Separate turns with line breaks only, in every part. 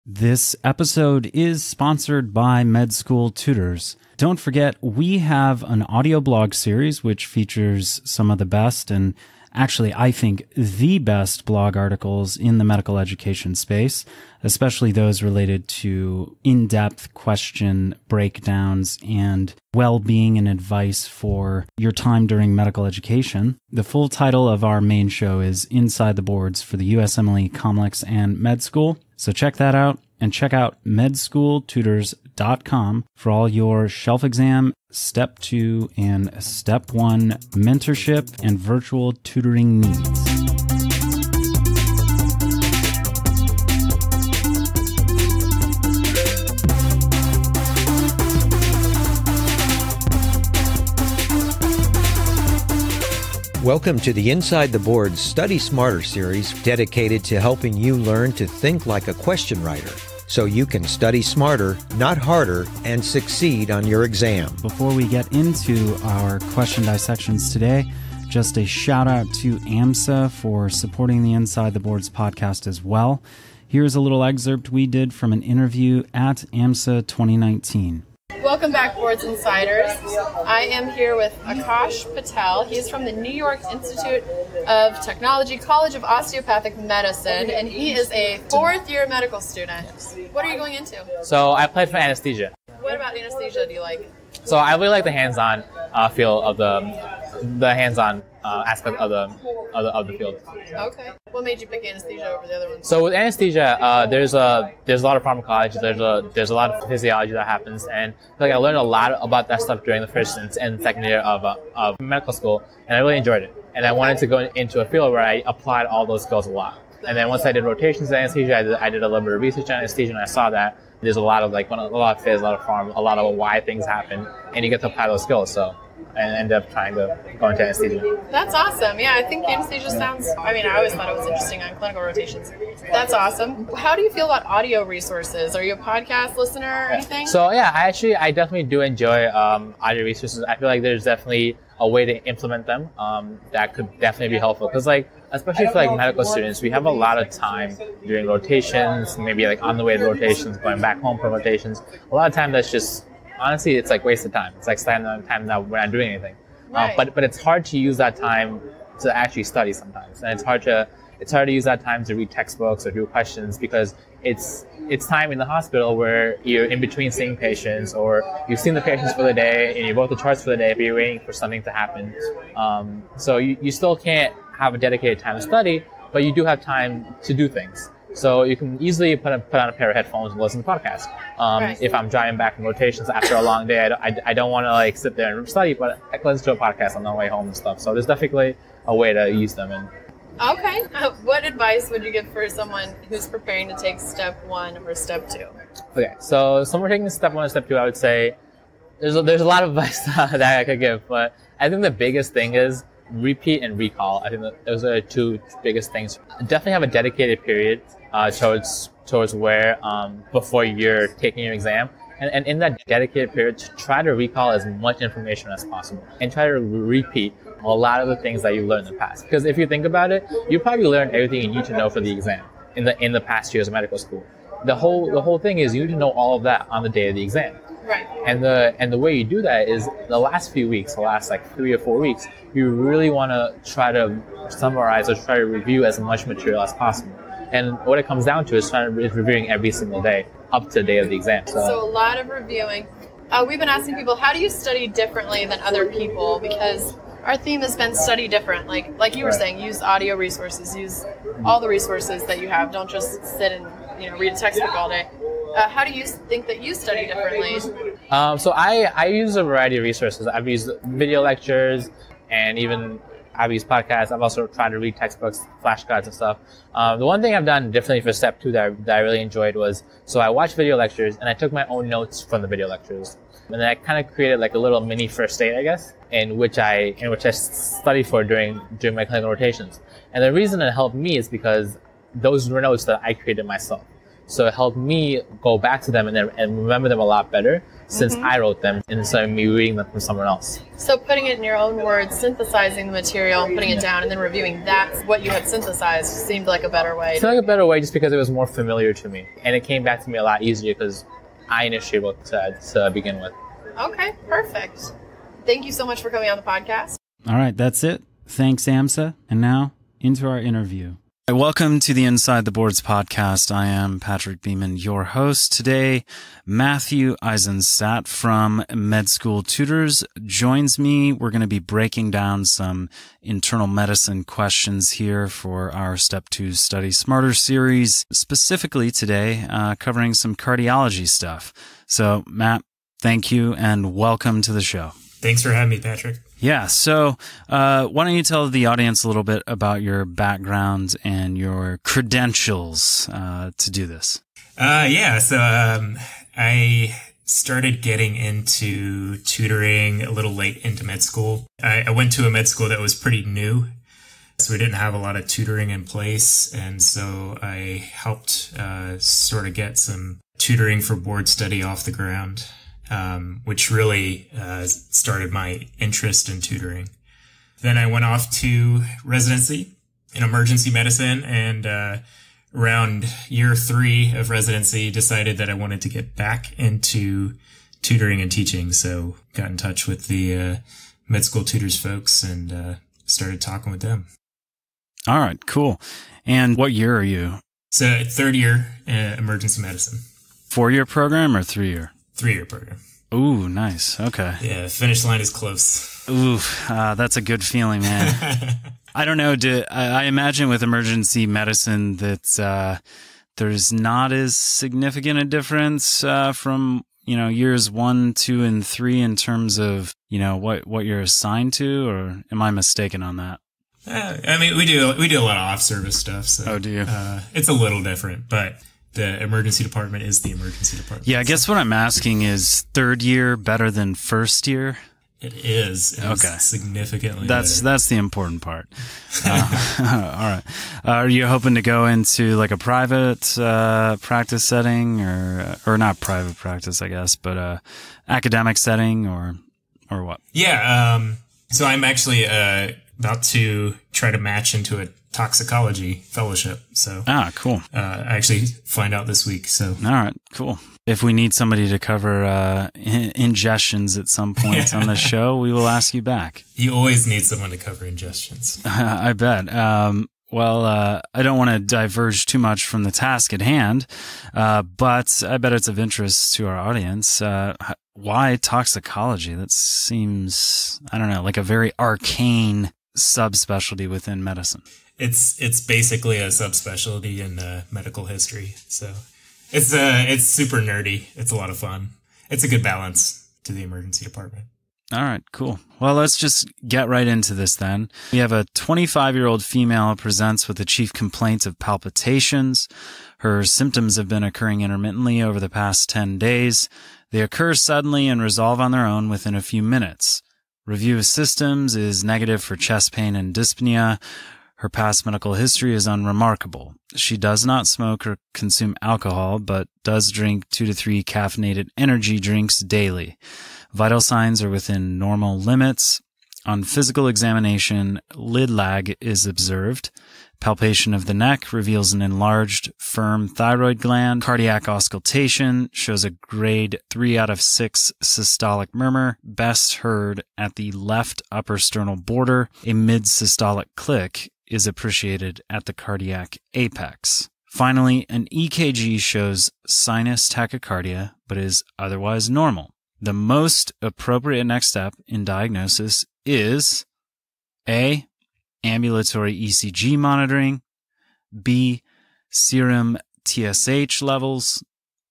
This episode is sponsored by Med School Tutors. Don't forget, we have an audio blog series which features some of the best and actually, I think, the best blog articles in the medical education space, especially those related to in-depth question breakdowns and well-being and advice for your time during medical education. The full title of our main show is Inside the Boards for the USMLE, Comlex, and Med School. So check that out and check out medschooltutors.com for all your shelf exam, Step 2 and Step 1 mentorship and virtual tutoring needs.
Welcome to the Inside the Boards Study Smarter series dedicated to helping you learn to think like a question writer so you can study smarter, not harder, and succeed on your exam.
Before we get into our question dissections today, just a shout out to AMSA for supporting the Inside the Boards podcast as well. Here's a little excerpt we did from an interview at AMSA 2019.
Welcome back, Boards Insiders. I am here with Akash Patel. He's from the New York Institute of Technology, College of Osteopathic Medicine, and he is a fourth-year medical student. What are you going into?
So I applied for anesthesia.
What about anesthesia do you like?
So I really like the hands-on feel of the hands-on aspect of the field.
Okay. What made you pick anesthesia over the other ones?
So with anesthesia, there's a lot of pharmacology. There's a lot of physiology that happens, and I learned a lot about that stuff during the first and second year of medical school, and I really enjoyed it. And I wanted to go into a field where I applied all those skills a lot. And then once I did rotations in anesthesia, I did a little bit of research on anesthesia, and I saw that there's a lot of a lot of phys, a lot of pharm, a lot of why things happen, and you get to apply those skills. So I ended up trying to go into anesthesia.
That's awesome. Yeah, I think anesthesia sounds, I always thought it was interesting on clinical rotations. That's awesome. How do you feel about audio resources? Are you a podcast listener or anything?
So yeah, I definitely do enjoy audio resources. I feel like there's definitely a way to implement them that could definitely be helpful. Because especially for medical students, we have a lot of time during rotations, maybe on the way to rotations, going back home from rotations. A lot of time that's just, honestly, it's wasted time. It's standing time that we're not doing anything.
Right.
But it's hard to use that time to actually study sometimes, and it's hard to use that time to read textbooks or do questions because it's time in the hospital where you're in between seeing patients, or you've seen the patients for the day and you wrote the charts for the day, but you're waiting for something to happen. So you still can't have a dedicated time to study, but you do have time to do things. So you can easily put on a pair of headphones and listen to podcasts.
Right.
If I'm driving back from rotations after a long day, I don't want to sit there and study, but I can listen to a podcast on the way home and stuff. So there's definitely a way to use them.
Okay. What advice would you give for someone who's preparing to take Step 1 or Step 2?
Okay, so someone taking Step 1 or Step 2, I would say there's a lot of advice that I could give, but I think the biggest thing is repeat and recall. I think that those are the two biggest things. Definitely have a dedicated period towards where before you're taking your exam, and in that dedicated period, try to recall as much information as possible and try to repeat a lot of the things that you learned in the past. Because if you think about it, you probably learned everything you need to know for the exam in the past years of medical school. The whole thing is you need to know all of that on the day of the exam.
Right.
And the way you do that is the last few weeks, the last 3 or 4 weeks, you really want to try to summarize or try to review as much material as possible. And what it comes down to is reviewing every single day up to the day of the exam.
So a lot of reviewing. We've been asking people, how do you study differently than other people? Because our theme has been study different. Like you were saying, use audio resources, use all the resources that you have. Don't just sit and read a textbook all day. How do you think that you study differently?
So I use a variety of resources. I've used video lectures, and even I've used podcasts. I've also tried to read textbooks, flashcards and stuff. The one thing I've done differently for Step 2 that I really enjoyed was, so I watched video lectures and I took my own notes from the video lectures. And then I kind of created a little mini first aid, I guess, in which I studied for during my clinical rotations. And the reason it helped me is because those were notes that I created myself. So it helped me go back to them and remember them a lot better. since I wrote them instead of me reading them from someone else.
So putting it in your own words, synthesizing the material, putting it down, and then reviewing that's what you had synthesized seemed like a better way.
It seemed like a better way just because it was more familiar to me. And it came back to me a lot easier because I initially wrote to begin with.
Okay, perfect. Thank you so much for coming on the podcast.
All right, that's it. Thanks, AMSA. And now, into our interview. Welcome to the Inside the Boards podcast. I am Patrick Beeman, your host. Today, Matthew Eisenstadt from Med School Tutors joins me. We're going to be breaking down some internal medicine questions here for our Step 2 Study Smarter series, specifically today, covering some cardiology stuff. So, Matt, thank you and welcome to the show.
Thanks for having me, Patrick.
Yeah. So, why don't you tell the audience a little bit about your background and your credentials to do this?
So I started getting into tutoring a little late into med school. I went to a med school that was pretty new, so we didn't have a lot of tutoring in place. And so I helped sort of get some tutoring for board study off the ground. Which really started my interest in tutoring. Then I went off to residency in emergency medicine, and around year 3 of residency decided that I wanted to get back into tutoring and teaching. So got in touch with the med school tutors folks and started talking with them.
All right, cool. And what year are you?
So 3rd year emergency medicine.
4-year program or 3-year?
3-year program.
Ooh, nice. Okay.
Yeah, finish line is close.
Ooh, that's a good feeling, man. I don't know. I imagine with emergency medicine that there's not as significant a difference from years 1, 2, and 3 in terms of what you're assigned to, or am I mistaken on that?
I mean, we do a lot of off-service stuff. So,
oh, do you?
It's a little different, but the emergency department is the emergency department.
Yeah, I guess what I'm asking is 3rd year better than 1st year?
It is.
Okay.
Significantly
That's
better.
That's the important part. All right. Are you hoping to go into like a private practice setting or not private practice, I guess, but academic setting or what?
Yeah. So I'm actually about to try to match into a toxicology fellowship. So
cool.
I actually find out this week. So
all right, cool. If we need somebody to cover ingestions at some point on the show, we will ask you back.
You always need someone to cover ingestions.
I bet. Well, I don't want to diverge too much from the task at hand, but I bet it's of interest to our audience. Why toxicology? That seems, I don't know, like a very arcane subspecialty within medicine.
It's basically a subspecialty in medical history. So it's super nerdy. It's a lot of fun. It's a good balance to the emergency department.
All right, cool. Well, let's just get right into this then. We have a 25-year-old female presents with the chief complaint of palpitations. Her symptoms have been occurring intermittently over the past 10 days. They occur suddenly and resolve on their own within a few minutes. Review of systems is negative for chest pain and dyspnea. Her past medical history is unremarkable. She does not smoke or consume alcohol, but does drink 2 to 3 caffeinated energy drinks daily. Vital signs are within normal limits. On physical examination, lid lag is observed. Palpation of the neck reveals an enlarged, firm thyroid gland. Cardiac auscultation shows a grade 3 out of 6 systolic murmur, best heard at the left upper sternal border. A mid-systolic click is appreciated at the cardiac apex. Finally, an EKG shows sinus tachycardia, but is otherwise normal. The most appropriate next step in diagnosis is A, ambulatory ECG monitoring, B, serum TSH levels,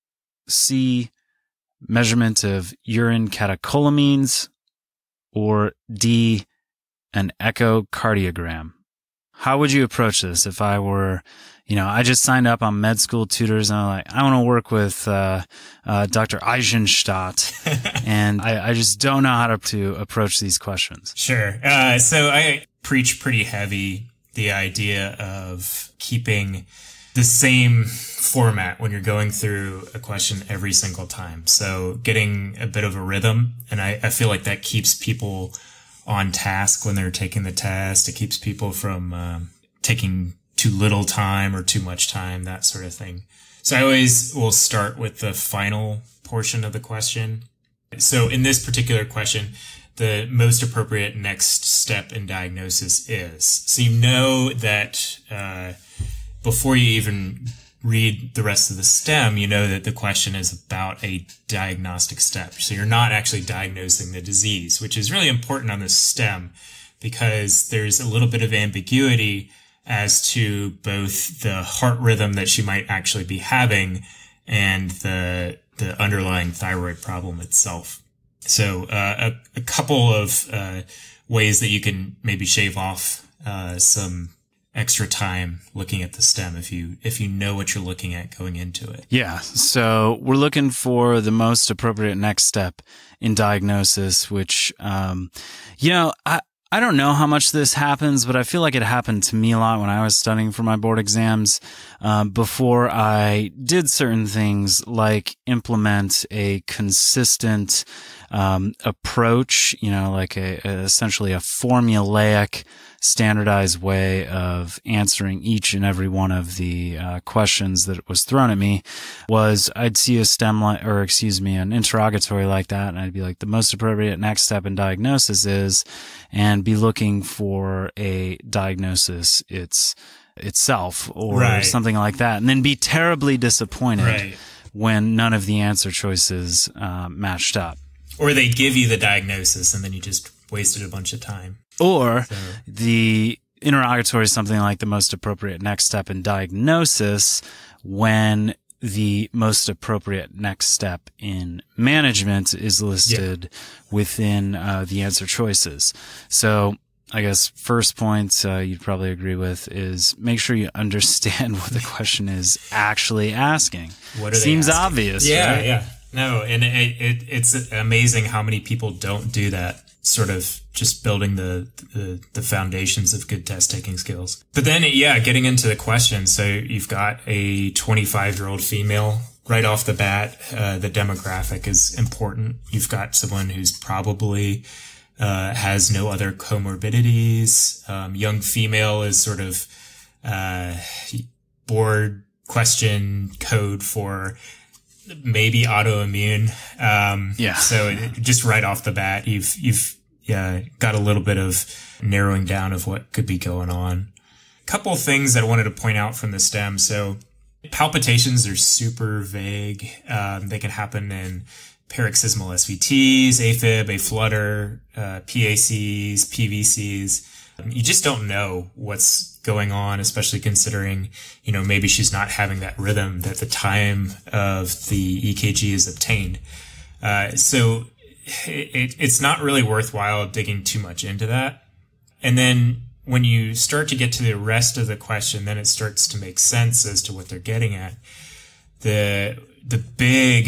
C, measurement of urine catecholamines, or D, an echocardiogram. How would you approach this if I were, I just signed up on Med School Tutors and I'm like, I want to work with Dr. Eisenstadt, and I just don't know how to approach these questions.
Sure. So I preach pretty heavy the idea of keeping the same format when you're going through a question every single time. So getting a bit of a rhythm, and I feel like that keeps people on task when they're taking the test. It keeps people from taking too little time or too much time, that sort of thing. So I always will start with the final portion of the question. So in this particular question, the most appropriate next step in diagnosis is. So you know that before you even read the rest of the STEM, you know that the question is about a diagnostic step. So you're not actually diagnosing the disease, which is really important on the STEM because there's a little bit of ambiguity as to both the heart rhythm that she might actually be having and the underlying thyroid problem itself. So a couple of ways that you can maybe shave off some extra time looking at the STEM if you know what you're looking at going into it.
Yeah. So we're looking for the most appropriate next step in diagnosis, which, I don't know how much this happens, but I feel like it happened to me a lot when I was studying for my board exams, before I did certain things like implement a consistent, approach, like essentially a formulaic, standardized way of answering each and every one of the questions that was thrown at me. Was I'd see a an interrogatory like that, and I'd be like, the most appropriate next step in diagnosis is, and be looking for a diagnosis itself or something like that, and then be terribly disappointed when none of the answer choices matched up.
Or they give you the diagnosis and then you just wasted a bunch of time.
Or the interrogatory is something like the most appropriate next step in diagnosis when the most appropriate next step in management is listed within the answer choices. So I guess first point you'd probably agree with is make sure you understand what the question is actually asking. What are Seems they asking? Obvious,
yeah,
right?
Yeah. No, and it's amazing how many people don't do that, sort of just building the foundations of good test-taking skills. But then, getting into the question. So you've got a 25-year-old female right off the bat. The demographic is important. You've got someone who's probably has no other comorbidities. Young female is sort of board question code for maybe autoimmune. So just right off the bat, you've got a little bit of narrowing down of what could be going on. A couple of things that I wanted to point out from the STEM. So palpitations are super vague. They can happen in paroxysmal SVTs, AFib, aflutter, PACs, PVCs. You just don't know what's going on, especially considering, maybe she's not having that rhythm that the time of the EKG is obtained. So it's not really worthwhile digging too much into that. And then when you start to get to the rest of the question, then it starts to make sense as to what they're getting at. The big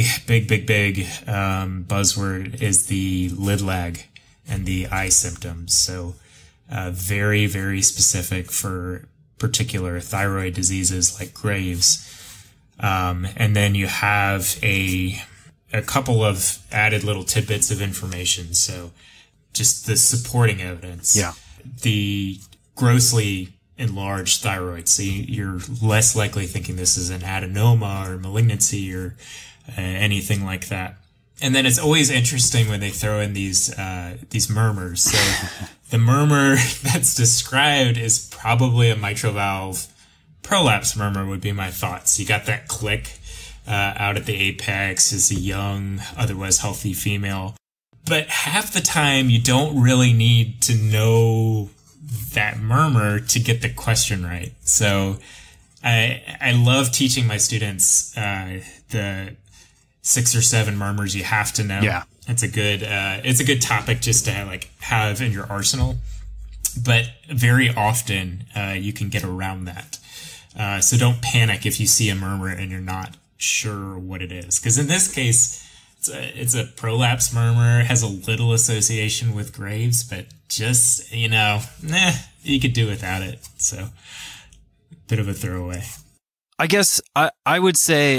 buzzword is the lid lag and the eye symptoms. So very, very specific for particular thyroid diseases like Graves. And then you have a couple of added little tidbits of information. So just the supporting evidence. Yeah. The grossly enlarged thyroid. So you're less likely thinking this is an adenoma or malignancy or anything like that. And then it's always interesting when they throw in these murmurs. So the murmur that's described is probably a mitral valve prolapse murmur would be my thoughts. You got that click out at the apex as a young, otherwise healthy female. But half the time you don't really need to know that murmur to get the question right. So I love teaching my students the 6 or 7 murmurs you have to know. Yeah. It's a good topic just to have in your arsenal. But very often you can get around that. So don't panic if you see a murmur and you're not sure what it is. Because in this case, it's a prolapse murmur, has a little association with Graves, but just, you could do without it. So bit of a throwaway.
I guess I would say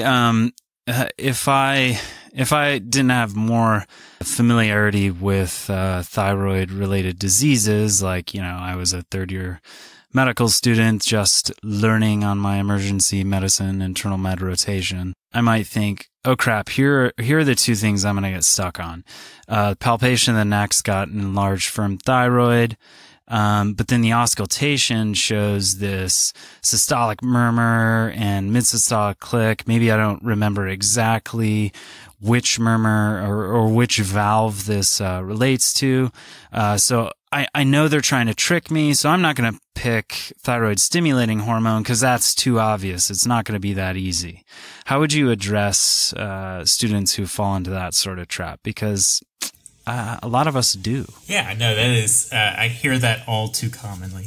if I didn't have more familiarity with thyroid related diseases, like, I was a third year medical student just learning on my emergency medicine internal med rotation, I might think, oh crap, here are the two things I'm going to get stuck on. Palpation of the neck's got enlarged firm thyroid. But then the auscultation shows this systolic murmur and mid-systolic click. Maybe I don't remember exactly which murmur or which valve this relates to. So I know they're trying to trick me, so I'm not going to pick thyroid stimulating hormone because that's too obvious. It's not going to be that easy. How would you address students who fall into that sort of trap? Because a lot of us do.
Yeah, no, that is, I hear that all too commonly.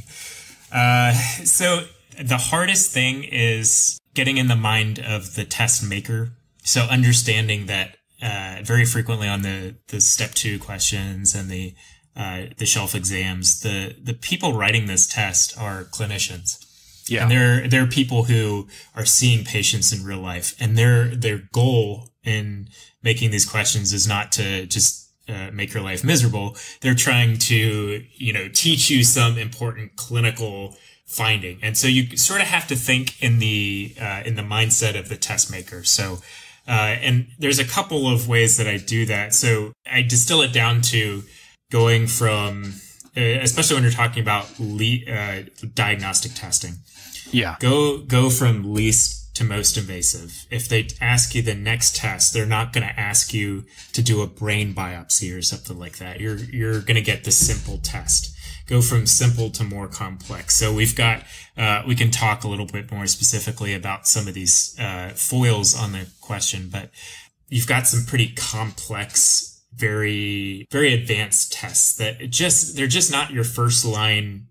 So the hardest thing is getting in the mind of the test maker. So understanding that very frequently on the step 2 questions and the shelf exams, the people writing this test are clinicians. Yeah. And they're people who are seeing patients in real life, and their goal in making these questions is not to just make your life miserable. They're trying to, teach you some important clinical finding. And so you sort of have to think in the mindset of the test maker. So, and there's a couple of ways that I do that. So I distill it down to going from, especially when you're talking about diagnostic testing.
Yeah.
Go from least to most invasive. If they ask you the next test, they're not going to ask you to do a brain biopsy or something like that. You're going to get the simple test. Go from simple to more complex. So we've got, we can talk a little bit more specifically about some of these foils on the question, but you've got some pretty complex, very, very advanced tests that they're just not your first line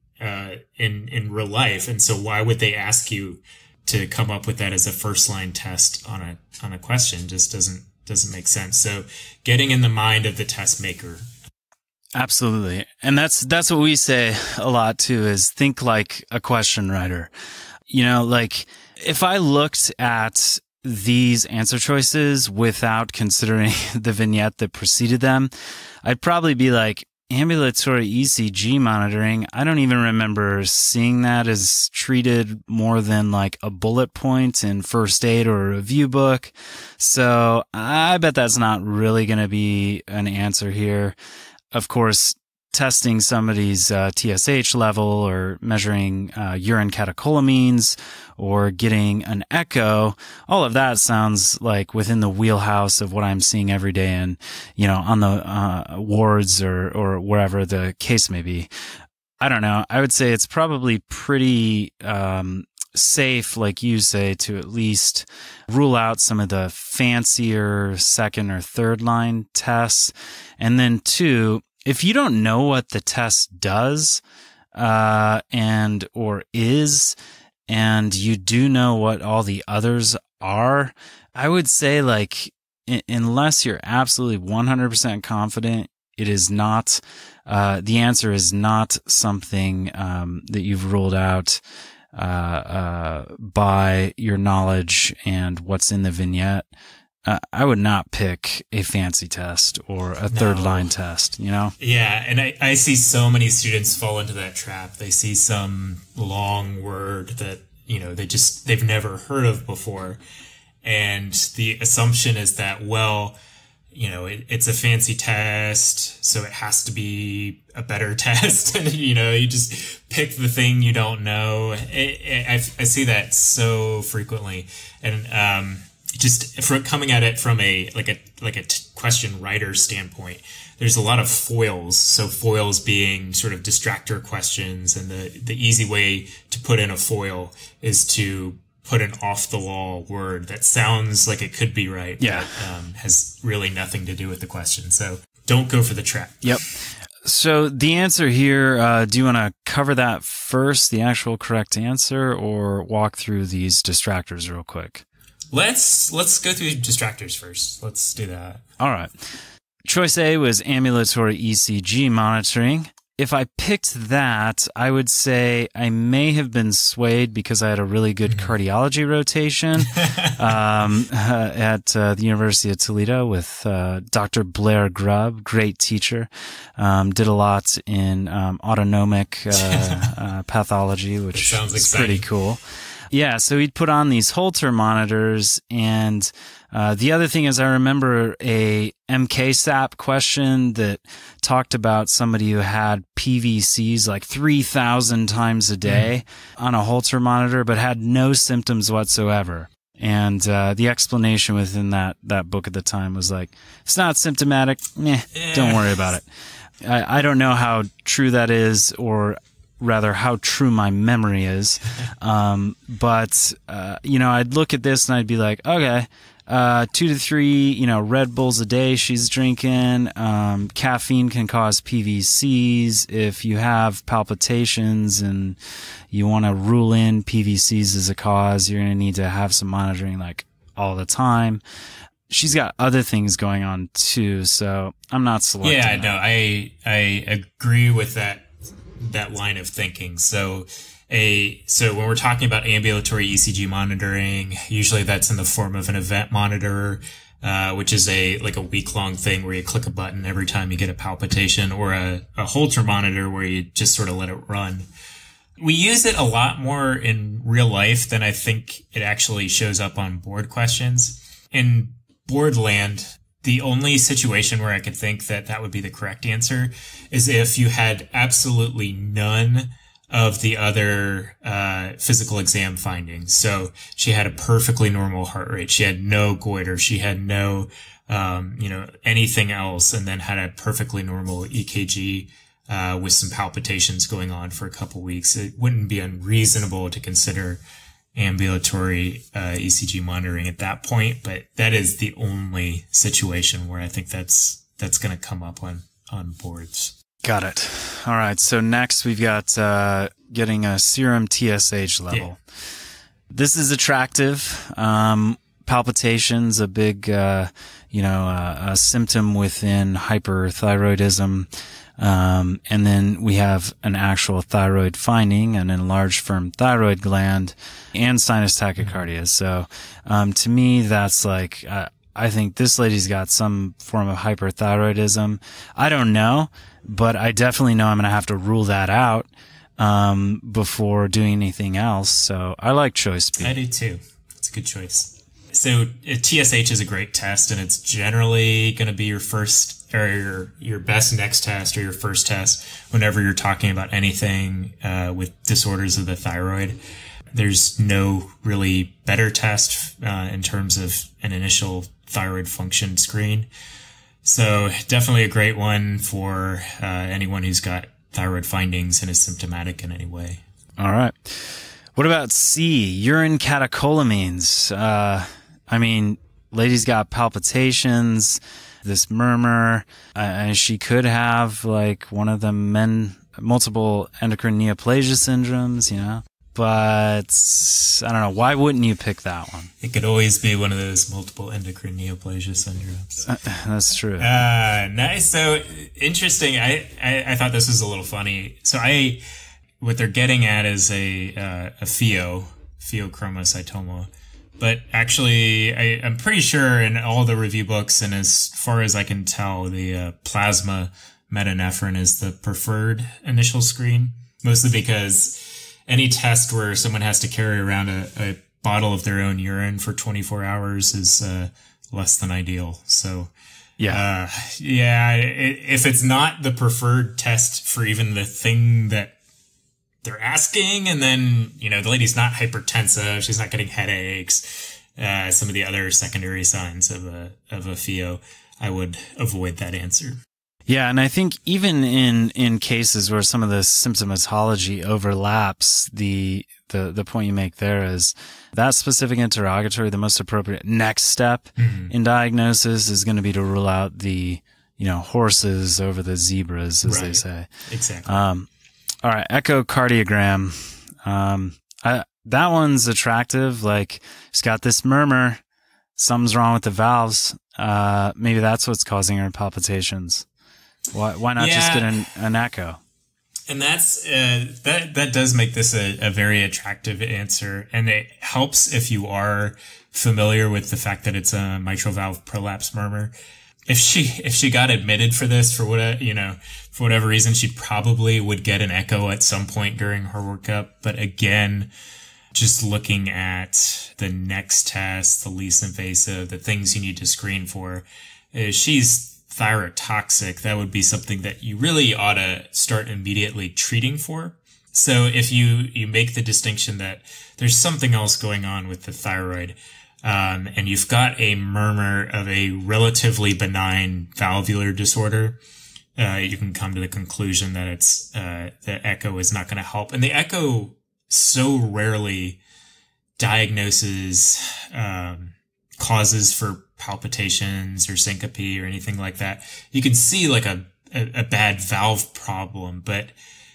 in real life. And so why would they ask you to come up with that as a first line test on a question? Just doesn't make sense. So getting in the mind of the test maker.
Absolutely. And that's what we say a lot too, is think like a question writer. Like if I looked at these answer choices without considering the vignette that preceded them, I'd probably be like, ambulatory ECG monitoring, I don't even remember seeing that as treated more than like a bullet point in first aid or a review book. So I bet that's not really going to be an answer here. Of course, testing somebody's TSH level or measuring urine catecholamines or getting an echo, all of that sounds like within the wheelhouse of what I'm seeing every day and, on the wards or wherever the case may be. I don't know. I would say it's probably pretty safe, like you say, to at least rule out some of the fancier second or third line tests. And then 2, if you don't know what the test does, or is, and you do know what all the others are, I would say unless you're absolutely 100% confident, it is not, the answer is not something, that you've ruled out, by your knowledge and what's in the vignette. I would not pick a fancy test or a third line test,
Yeah. And I see so many students fall into that trap. They see some long word that, they've never heard of before. And the assumption is that, it's a fancy test, so it has to be a better test. And, you just pick the thing you don't know. I see that so frequently. And, just coming at it from a question writer standpoint, there's a lot of foils. So foils being sort of distractor questions, and the easy way to put in a foil is to put an off the wall word that sounds like it could be right,
yeah,
but has really nothing to do with the question. So don't go for the trap.
Yep. So the answer here, do you want to cover that first, the actual correct answer, or walk through these distractors real quick?
Let's go through distractors first. Let's do that.
All right. Choice A was ambulatory ECG monitoring. if I picked that, I would say I may have been swayed because I had a really good cardiology rotation at the University of Toledo with Dr. Blair Grubb, great teacher. Did a lot in autonomic pathology, which is pretty cool. Yeah, so he'd put on these Holter monitors, and the other thing is I remember a MKSAP question that talked about somebody who had PVCs like 3,000 times a day on a Holter monitor, but had no symptoms whatsoever. And the explanation within that book at the time was like, it's not symptomatic, don't worry about it. I don't know how true that is, or rather how true my memory is. But I'd look at this and I'd be like, okay, 2 to 3, Red Bulls a day she's drinking. Caffeine can cause PVCs. If you have palpitations and you want to rule in PVCs as a cause, you're going to need to have some monitoring like all the time. She's got other things going on too, so I'm not selecting.
Yeah, no, I agree with that line of thinking. So when we're talking about ambulatory ECG monitoring, usually that's in the form of an event monitor, which is a week-long thing where you click a button every time you get a palpitation, or a Holter monitor where you just sort of let it run. We use it a lot more in real life than I think it actually shows up on board questions. In board land, the only situation where I could think that would be the correct answer is if you had absolutely none of the other physical exam findings. So she had a perfectly normal heart rate. She had no goiter. She had no, anything else, and then had a perfectly normal EKG with some palpitations going on for a couple weeks. It wouldn't be unreasonable to consider ambulatory ECG monitoring at that point, but that is the only situation where I think that's going to come up on boards.
Got it. All right. So next we've got getting a serum TSH level. Yeah. This is attractive. Palpitations, a big, a symptom within hyperthyroidism. And then we have an actual thyroid finding, an enlarged firm thyroid gland, and sinus tachycardia. So, to me, that's like, I think this lady's got some form of hyperthyroidism. I don't know, but I definitely know I'm going to have to rule that out, before doing anything else. So I like choice B.
I do too. It's a good choice. So TSH is a great test, and it's generally going to be your first or your best next test or your first test whenever you're talking about anything with disorders of the thyroid. There's no really better test in terms of an initial thyroid function screen. So definitely a great one for anyone who's got thyroid findings and is symptomatic in any way.
All right. What about C, urine catecholamines? Lady's got palpitations, this murmur. She could have like one of the multiple endocrine neoplasia syndromes, but I don't know. Why wouldn't you pick that one?
It could always be one of those multiple endocrine neoplasia syndromes.
That's true.
Nice. So interesting. I thought this was a little funny. So what they're getting at is a pheochromocytoma. But actually, I'm pretty sure in all the review books, and as far as I can tell, the plasma metanephrine is the preferred initial screen, mostly because any test where someone has to carry around a bottle of their own urine for 24 hours is less than ideal. So, if it's not the preferred test for even the thing that they're asking, and then, the lady's not hypertensive, she's not getting headaches, some of the other secondary signs of a pheo, I would avoid that answer.
Yeah, and I think even in cases where some of the symptomatology overlaps, the point you make there is that specific interrogatory, the most appropriate next step in diagnosis is going to be to rule out the, horses over the zebras, as they say.
Exactly.
All right, echocardiogram. That one's attractive. Like, she's got this murmur. Something's wrong with the valves. Maybe that's what's causing her palpitations. Why not just get an echo?
And that's that does make this a very attractive answer, and it helps if you are familiar with the fact that it's a mitral valve prolapse murmur. If she got admitted for this for whatever reason, she probably would get an echo at some point during her workup. But again, just looking at the next test, the least invasive, the things you need to screen for, she's thyrotoxic. That would be something that you really ought to start immediately treating for. So if you make the distinction that there's something else going on with the thyroid, and you've got a murmur of a relatively benign valvular disorder, you can come to the conclusion that it's the echo is not going to help. And the echo so rarely diagnoses causes for palpitations or syncope or anything like that. You can see like a bad valve problem, but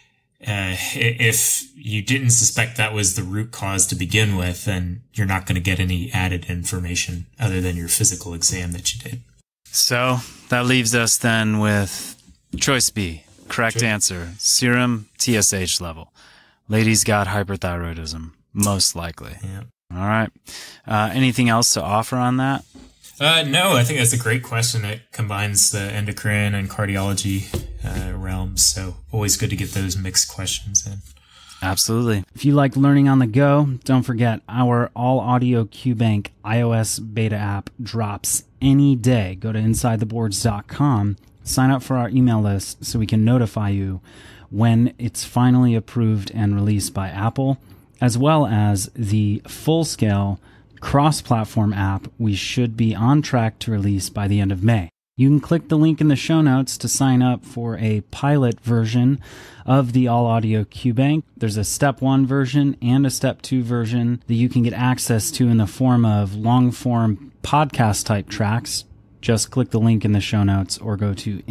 if you didn't suspect that was the root cause to begin with, then you're not going to get any added information other than your physical exam that you did.
So that leaves us then with choice B. Correct answer. Serum TSH level. Lady's got hyperthyroidism, most likely.
Yeah.
All right. Anything else to offer on that?
No, I think that's a great question. It combines the endocrine and cardiology realms, so always good to get those mixed questions in.
Absolutely. If you like learning on the go, don't forget our All Audio QBank iOS beta app drops any day. Go to InsideTheBoards.com, sign up for our email list so we can notify you when it's finally approved and released by Apple, as well as the full-scale cross-platform app we should be on track to release by the end of May. You can click the link in the show notes to sign up for a pilot version of the All Audio QBank. There's a Step 1 version and a Step 2 version that you can get access to in the form of long-form podcast-type tracks. Just click the link in the show notes or go to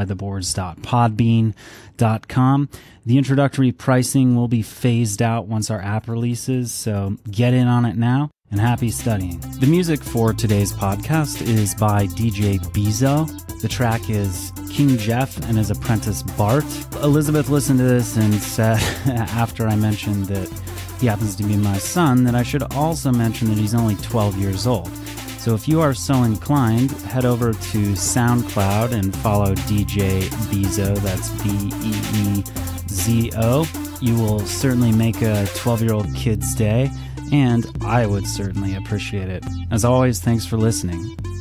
insidetheboards.podbean.com. The introductory pricing will be phased out once our app releases, so get in on it now. And happy studying. The music for today's podcast is by DJ Bezo. The track is King Jeff and his apprentice Bart. Elizabeth listened to this and said, after I mentioned that he happens to be my son, that I should also mention that he's only 12 years old. So if you are so inclined, head over to SoundCloud and follow DJ Bezo, that's B-E-E-Z-O. You will certainly make a 12-year-old kid's day, and I would certainly appreciate it. As always, thanks for listening.